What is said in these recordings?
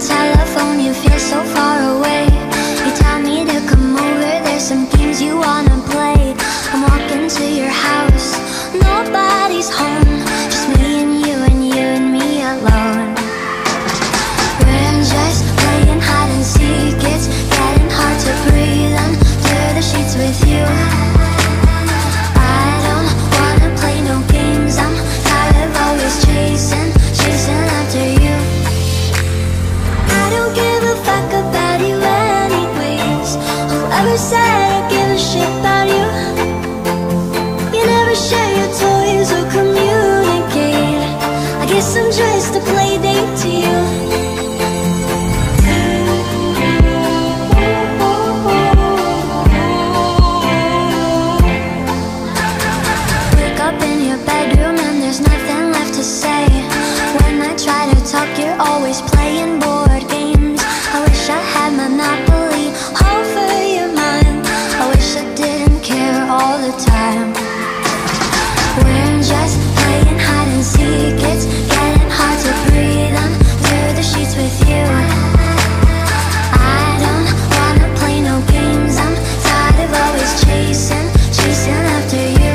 telephone, you feel so far away. You tell me to come over, there's some games you wanna play. I'm walking to your house, nobody's home, just me and you and you and me alone. We're just playing hide and seek, it's getting hard to breathe under the sheets with you. I don't wanna play no games, I'm tired of always chasing after you. I don't give a fuck about you anyways. Whoever said I give a shit about you? You never share your toys or communicate. I guess I'm just a play date to you. Wake up in your bedroom and there's nothing left to say. When I try to talk, you're always playing board games. I wish I had Monopoly over your mind. I wish I didn't care all the time. We're just playing hide and seek, it's getting hard to breathe under the sheets with you. I don't wanna play no games, I'm tired of always chasing after you.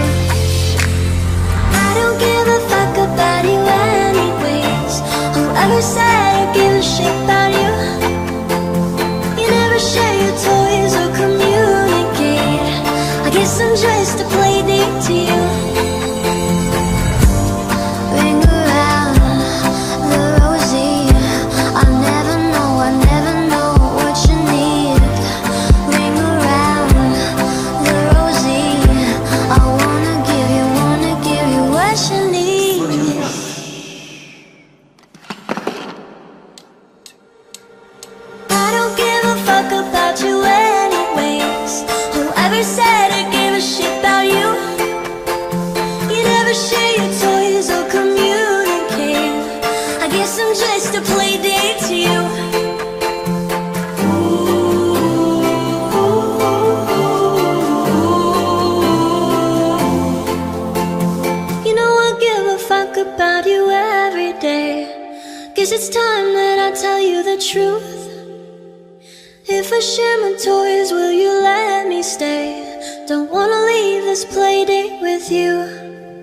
I don't give a fuck about you anyways. Whoever said I give a shit about you? You never share your toys or communicate. I guess I'm just a play date to you. Ring around the rosy, I never know what you need. Ring around the rosy, I wanna give you what you need. I don't give a fuck about you anyways. Whoever said I give a shit about you? You never share your toys or communicate. I guess I'm just a play date to you. You know I give a fuck about you every day. Guess it's time that I tell you the truth. If I share my toys, will you let me stay? Don't wanna leave this play date with you.